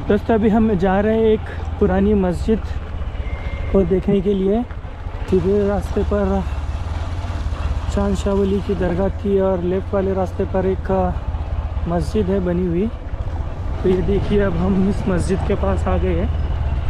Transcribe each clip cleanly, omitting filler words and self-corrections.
दोस्तों अभी हम जा रहे हैं एक पुरानी मस्जिद को देखने के लिए। सीधे रास्ते पर चांद शाह वली की दरगाह थी और लेफ़्ट वाले रास्ते पर एक मस्जिद है बनी हुई। तो ये देखिए अब हम इस मस्जिद के पास आ गए हैं।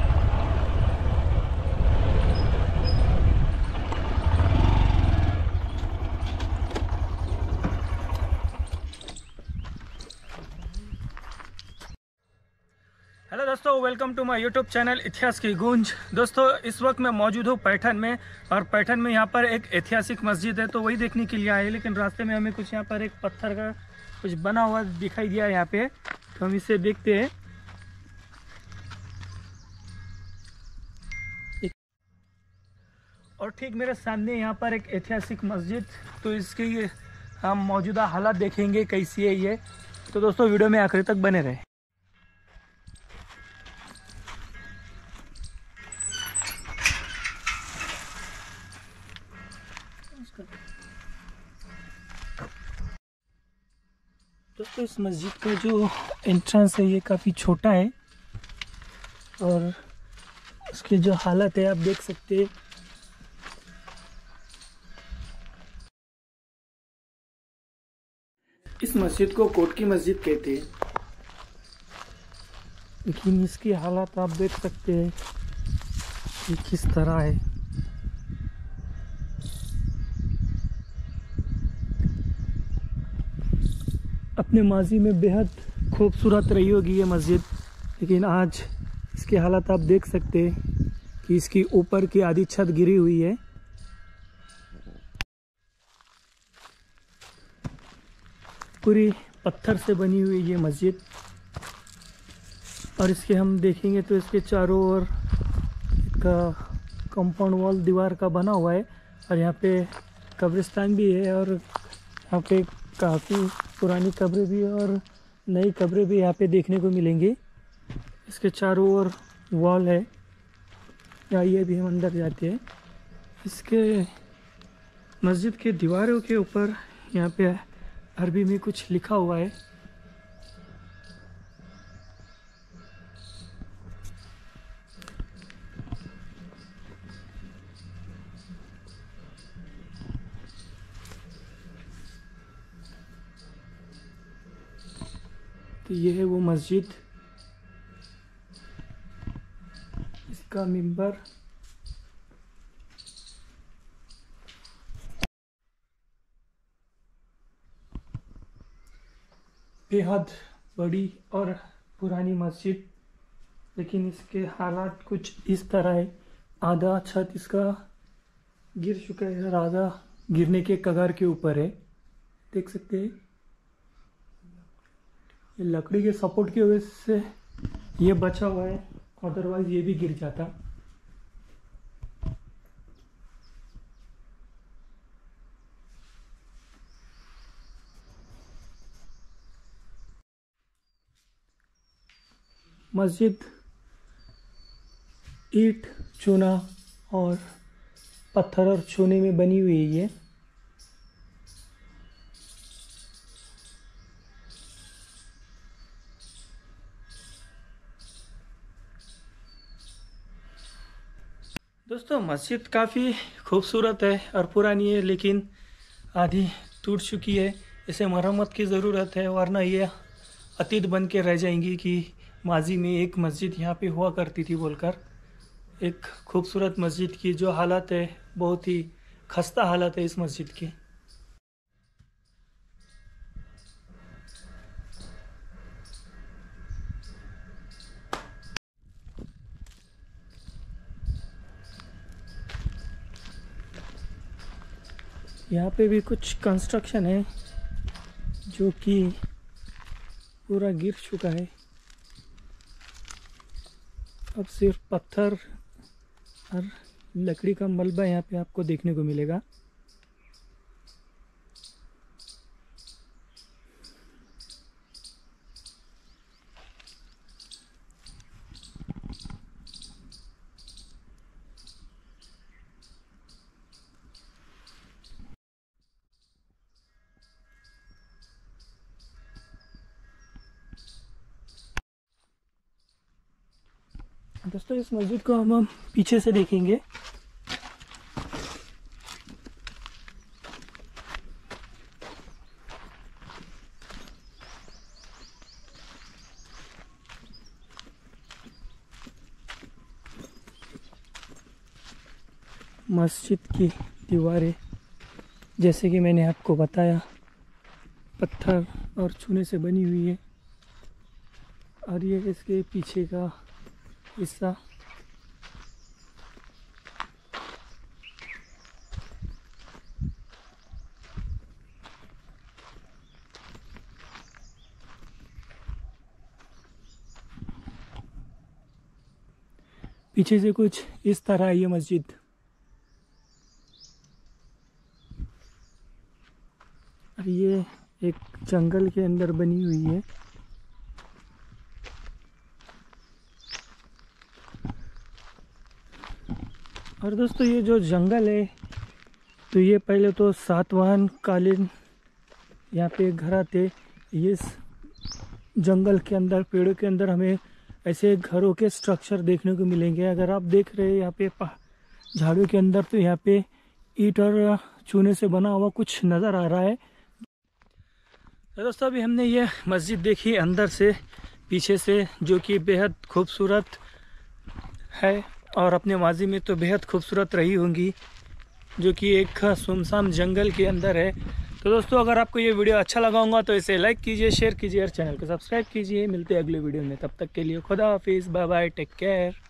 हेलो दोस्तों, welcome to my YouTube channel इतिहास की गूंज। दोस्तों इस वक्त मैं मौजूद हूँ पैठन में, और पैठन में यहाँ पर एक ऐतिहासिक मस्जिद है, तो वही देखने के लिए आए। लेकिन रास्ते में हमें कुछ यहाँ पर एक पत्थर का कुछ बना हुआ दिखाई दिया यहाँ पे, तो हम इसे देखते हैं। और ठीक मेरे सामने यहाँ पर एक ऐतिहासिक मस्जिद, तो इसकी हम मौजूदा हालात देखेंगे कैसी है ये। तो दोस्तों वीडियो में आखिर तक बने रहे। दोस्तों इस मस्जिद का जो एंट्रेंस है ये काफ़ी छोटा है, और उसकी जो हालत है आप देख सकते हैं। इस मस्जिद को कोट की मस्जिद कहते हैं, लेकिन इसकी हालत आप देख सकते हैं कि किस तरह है। अपने माजी में बेहद खूबसूरत रही होगी ये मस्जिद, लेकिन आज इसकी हालत आप देख सकते हैं कि इसकी ऊपर की आधी छत गिरी हुई है। पूरी पत्थर से बनी हुई ये मस्जिद, और इसके हम देखेंगे तो इसके चारों ओर एक कंपाउंड वॉल दीवार का बना हुआ है, और यहाँ पे कब्रिस्तान भी है, और यहाँ पे काफ़ी पुरानी कब्रें भी और नई कब्रें भी यहाँ पे देखने को मिलेंगी। इसके चारों ओर वॉल है, आइए भी हम अंदर जाते हैं। इसके मस्जिद के दीवारों के ऊपर यहाँ पे अरबी में कुछ लिखा हुआ है। तो ये है वो मस्जिद, इसका मिंबर। बेहद बड़ी और पुरानी मस्जिद, लेकिन इसके हालात कुछ इस तरह है। आधा छत इसका गिर चुका है और आधा गिरने के कगार के ऊपर है, देख सकते हैं। ये लकड़ी के सपोर्ट की वजह से ये बचा हुआ है, अदरवाइज ये भी गिर जाता। मस्जिद ईंट, चूना और पत्थर और चूने में बनी हुई है ये। दोस्तों मस्जिद काफ़ी खूबसूरत है और पुरानी है, लेकिन आधी टूट चुकी है। इसे मरम्मत की ज़रूरत है, वरना ये अतीत बन के रह जाएंगी कि माजी में एक मस्जिद यहाँ पे हुआ करती थी बोलकर। एक खूबसूरत मस्जिद की जो हालत है, बहुत ही खस्ता हालत है इस मस्जिद की। यहाँ पे भी कुछ कंस्ट्रक्शन है जो कि पूरा गिर चुका है। अब सिर्फ पत्थर और लकड़ी का मलबा यहाँ पे आपको देखने को मिलेगा। दोस्तों इस मस्जिद को हम पीछे से देखेंगे। मस्जिद की दीवारें जैसे कि मैंने आपको बताया पत्थर और चूने से बनी हुई है, और ये इसके पीछे का हिस्सा पीछे से कुछ इस तरह है ये मस्जिद। और ये एक जंगल के अंदर बनी हुई है। और दोस्तों ये जो जंगल है, तो ये पहले तो सातवाहन कालीन यहाँ पे घर थे। ये जंगल के अंदर, पेड़ों के अंदर हमें ऐसे घरों के स्ट्रक्चर देखने को मिलेंगे। अगर आप देख रहे हैं यहाँ पे झाड़ियों के अंदर, तो यहाँ पे ईंट और चूने से बना हुआ कुछ नज़र आ रहा है। तो दोस्तों अभी हमने ये मस्जिद देखी अंदर से, पीछे से, जो कि बेहद खूबसूरत है और अपने माजी में तो बेहद खूबसूरत रही होंगी, जो कि एक सुनसान जंगल के अंदर है। तो दोस्तों अगर आपको ये वीडियो अच्छा लगा होगा तो इसे लाइक कीजिए, शेयर कीजिए और चैनल को सब्सक्राइब कीजिए। मिलते हैं अगले वीडियो में, तब तक के लिए खुदा हाफिज़, बाय बाय, टेक केयर।